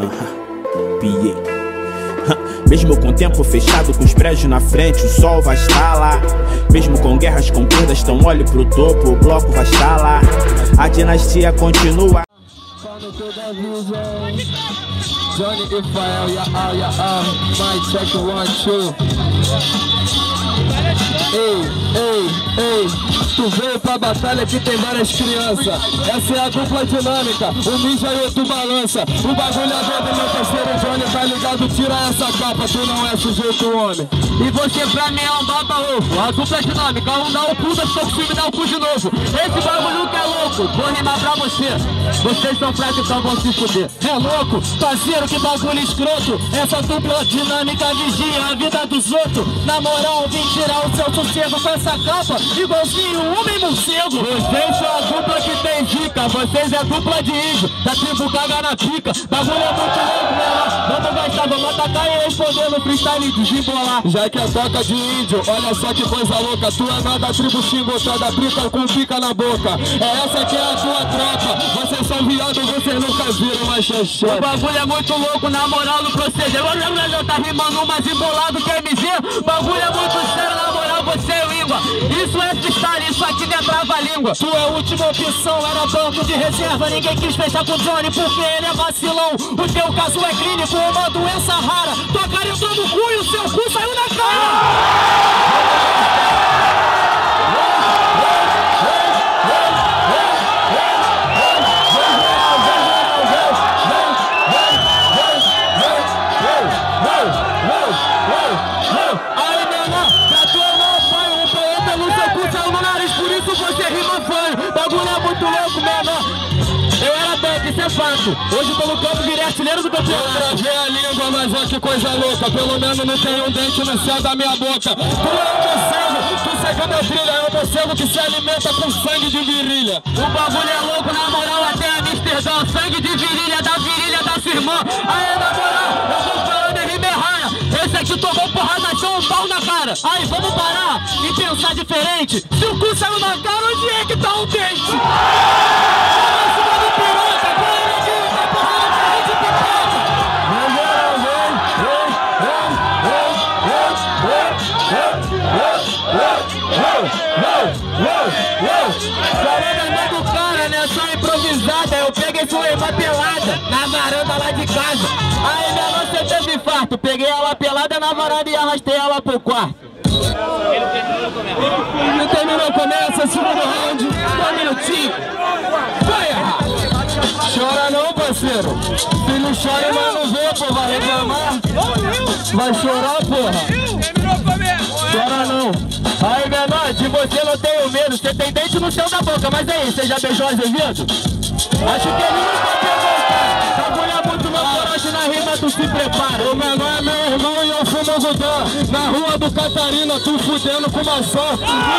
Piei. Mesmo com o tempo fechado, com os prédios na frente, o sol vai estar lá. Mesmo com guerras, com perdas, então olhe pro topo, o bloco vai estar lá. A dinastia continua. Johnny Rafael, my check 1, 2. Ei, tu veio pra batalha que tem várias crianças. Essa é a dupla dinâmica, o ninja e o tu balança. O bagulho é doido, meu parceiro Johnny, tá ligado? Tira essa capa, tu não é sujeito homem. E você pra mim é um baba-ovo. A dupla dinâmica, um dá o cu, das tô com dá o cu de novo. Esse bagulho que é louco, vou rimar pra você. Vocês são fracos, então vão se fuder. É louco, parceiro, que bagulho escroto. Essa dupla dinâmica vigia a vida dos outros. Na moral, vim tirar o seu sossego com essa capa, igualzinho um homem morcego. Vocês são a dupla que tem dica, vocês é a dupla de índio, da tribo caga na pica. Bagulho é muito louco, né? Vamos gastar, vamos atacar e responder no freestyle de desembolar. Já que é toca de índio, olha só que coisa louca. Tu é da tribo xingo, tu é da pica com pica na boca. É essa que é a tua tropa. Vocês são viados, vocês nunca viram uma xixi. O bagulho é muito louco, na moral do proceder. Tá rimando mais embolado que MG. Bagulho é muito sério, na moral, você é língua. Isso é freestyle, isso aqui não é trava-língua. Tu é a última opção, era banco de reserva. Ninguém quis fechar com o Johnny porque ele é vacilão. O teu caso é clínico, uma doença rara. Tua cara entrou no cu e o seu cu saiu na cara. Hoje tô no campo, virei artilheiro do campeonato. Eu travei a língua, mas olha que coisa louca. Pelo menos não tem um dente no céu da minha boca. Tu é um morcego, tu seca minha trilha. É um morcego que se alimenta com sangue de virilha. O bagulho é louco, na moral, até Amsterdã. Sangue de virilha da sua irmã. Aí, na moral, eu tô falando em rima errada. Esse aqui tomou porrada, achou um pau na cara. Aí, vamos parar e pensar diferente. Se o cu saiu na cara, onde é que tá o dente? Do cara, né? Só improvisada. Eu peguei sua irmã pelada na varanda lá de casa. Aí minha mãe você teve infarto. Peguei ela pelada na varanda e arrastei ela pro quarto. Ele terminou, começa, segundo round, 1 minutinho. Vai errar. Chora não, parceiro. Filho chora, mas não vê, pô. Vai reclamar. Vai chorar, porra. Chora não. Aí, menor, de você não tenho medo. Você tem dente no céu da boca. Mas aí, você já beijou Azevedo? Acho que ele nunca pegou, cara. Bagulho é muito meu coragem na rima, tu se prepara. O menor é meu irmão e eu fumo Gudã. Na rua do Catarina, tu fudendo com maçã.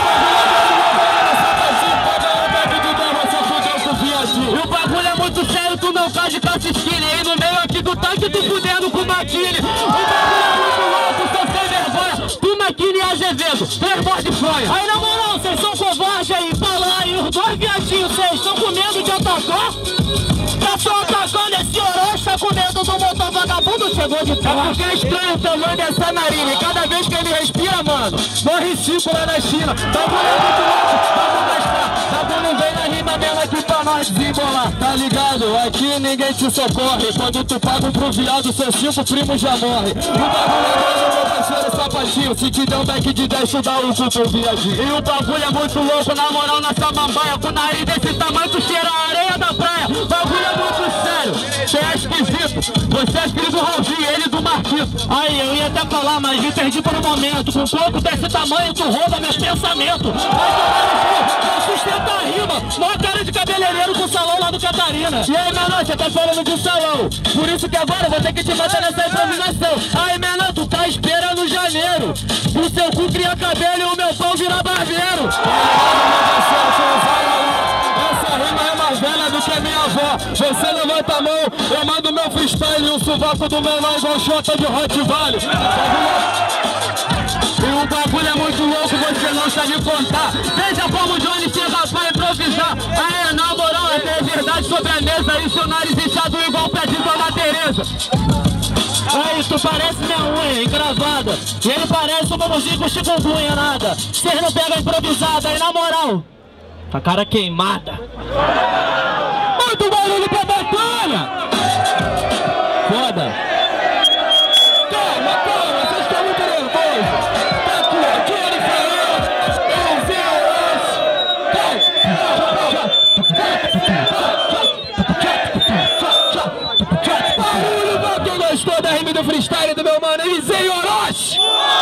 E o bagulho é muito sério, tu não faz de calça skinny. E no meio aqui do tanque, tu fudendo com maquine. O bagulho é muito louco, só sem vergonha. Tu maquine e Azevedo, 3 mortes de fronha. Aí na moral, vocês são covardes aí, fala aí. Os 2 viadinhos, vocês estão com medo de atacar? Tá só atacando esse Orochi, tá com medo do motor vagabundo, chegou de trás. É porque é estranho o tamanho dessa narina. E cada vez que ele respira, mano, morre 5 lá na China. Bagulho é muito louco, vamos gastar. Bagulho vem na rima mesmo aqui pra nós desembolar. Tá ligado? Aqui ninguém te socorre. Quando tu paga pro viado, seus 5 primos já morrem. O bagulho é doido, meu parceiro sapatinho. Se te der um back de 10, tu dá um cu pro viadinho. E o bagulho é muito louco, na moral, na samambaia. Com o nariz desse tamanho, tu cheira a areia da praia. Bagulho é muito sério, você é esquisito. Você é filho do Raulzinho, ele do Marquito. Aí, eu ia até falar, mas me perdi por um momento. Com um pouco desse tamanho, tu rouba meus pensamentos. Vai tomar no cu, não sustenta a rima. Mó cara de cabeleireiro com o salão lá do Catarina. E aí, menor, você tá falando de salão. Por isso que agora eu vou ter que te matar nessa improvisação. Aí, menor, tu tá esperando janeiro. O seu cu cria cabelo e o meu pão vira barbeiro. Essa rima é mais velha do que minha avó. Você levanta a mão, eu mando meu freestyle. E o sovaco do menor igual chota de Hot Valley. E o bagulho é muito louco, você não sabe contar. Veja como o Johnny chega pra improvisar. Aí, na moral, é verdade sobre a mesa. E seu nariz inchado igual o pé de Dona Tereza. Tu parece minha unha encravada, e ele parece um bobozinho com chikungunya nada. Cês não pegam improvisada, e na moral, a cara queimada. Muito barulho pra batalha! Foda! Calma, calma, vocês estão muito nervosos! Tá aqui, ó, Johnny Fael, barulho pra quem gostou da rima do freestyle do meu mano Elisei Orochi!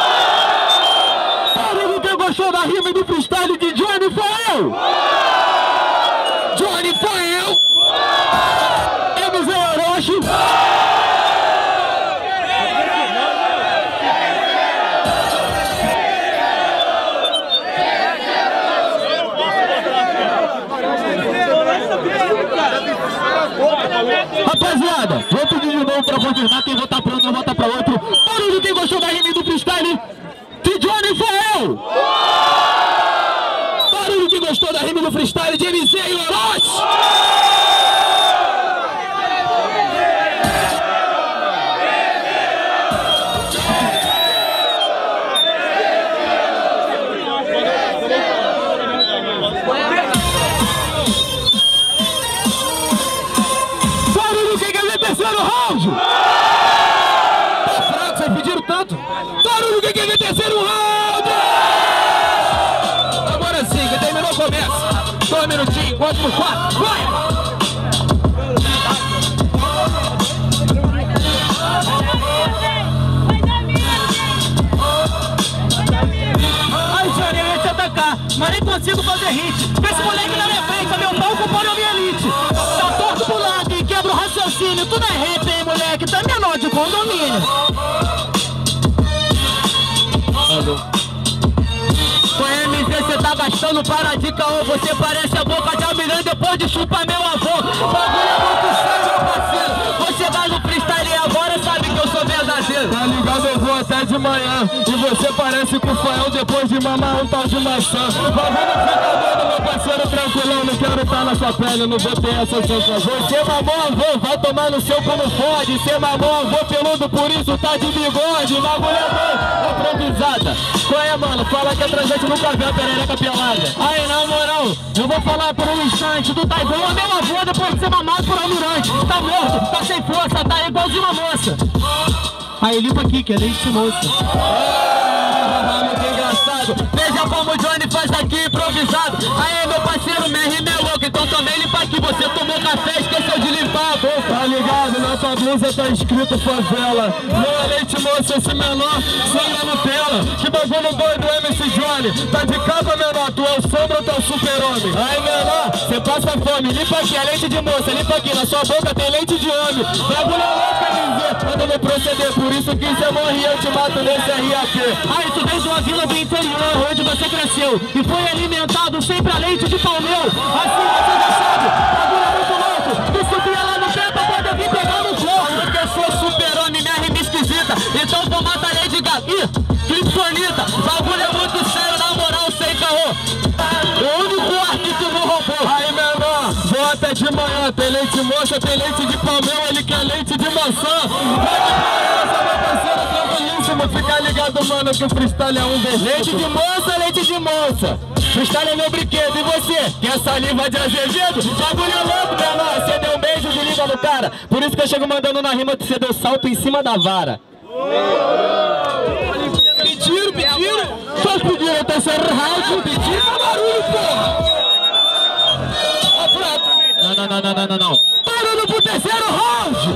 Barulho quem gostou da rima do freestyle de Johnny Fael! Johnny Fael! Elisei Orochi! Rapaziada, vou pedir de novo pra confirmar. Quem votar pra um não vota pra outro. Barulho quem gostou da rima do freestyle de Johnny Fael! Barulho quem gostou da rima do freestyle de Elisei Orochi! Terceiro round! Tá fraco, vocês pediram tanto! Barulho, quem quer ver terceiro round! Agora sim, quem terminou começa! 2 minutinhos, 4 por 4, vai! Ai, Johnny, eu ia te atacar, mas nem consigo fazer hit! Esse moleque na minha frente, meu pau compõe a minha elite! Tá torto pro lado e quebra o raciocínio! Tu não é rap, hein, moleque? Tu é menor de condomínio! Com MZ cê tá gastando para de caô. Você parece a boca de Almirante depois de chupar meu avô. Bagulho é muito sério, meu parceiro. Você vai no freestyle e agora sabe que eu sou verdadeiro. Tá ligado, eu vou até de manhã. E você parece com o Fael depois de mamar um tal de maçã. Bagulho fica doido, meu parceiro, tranquilão. Não quero estar na sua pele, não vou ter essa sensação. Você mamou avô, vai tomar no seu como fode. Você mamou avô peludo, por isso tá de bigode. Bagulho é bom, improvisada. Qual é, mano? Fala que a gente nunca viu a perereca pelada. Aí, na moral, eu vou falar por um instante. Tu tá igual a meu avô depois de ser mamado por Almirante. Tá morto, tá sem força, tá igualzinho uma moça. Aí, limpa aqui, que é leite de moça. Muito engraçado. Veja como o Johnny faz aqui improvisado. Aí, meu parceiro, minha rima é louca. Então também limpa aqui. Você tomou café e esqueceu de limpar a boca. Tá ligado? Na sua blusa tá escrito favela. Não é leite moça, esse menor sangue Nutella. Que bagulho doido, MC Johnny. Tá de capa, menor. Tu é o sombra, tu é o super-homem. Aí, menor, você passa fome. Limpa aqui, é leite de moça. Limpa aqui, na sua boca tem leite de homem. Bagulho é louco, MZ. Quando eu vou proceder, por isso que você morre, eu te mato nesse RAP. Aí, tu vem de uma vila do interior, onde você cresceu e foi alimentado sempre a leite de palmeu. Assim você já sabe, bagulho é muito louco. Tu subia lá no pé pra poder vir pegar no corpo. Porque eu sou super-homem, minha rima esquisita. Então vou matar Lady Gaga. Ih, Kryptonita. Bagulho é muito sério, na moral, sem caô. O único artista não roubou. Aí, menor, vou até de manhã. Tem leite moça, tem leite de palmeu. Ele quer leite de maçã. Fica ligado, mano, que o freestyle é um desejo. Leite de moça, leite de moça. Freestyle é meu brinquedo. E você? Quer saliva de Azevedo? Bagulho é louco, menor. Você deu um beijo de liga no cara. Por isso que eu chego mandando na rima que você deu salto em cima da vara. Pediram, pediram. Só pediram o terceiro round. Pediram barulho, porra. Não. Barulho pro terceiro round.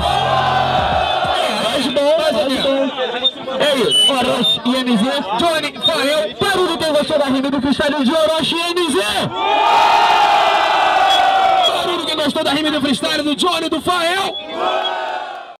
É isso, Orochi e MZ, Johnny Fael, barulho quem gostou da rima do freestyle de Orochi e MZ! Barulho quem gostou da rima do freestyle do Johnny do Fael!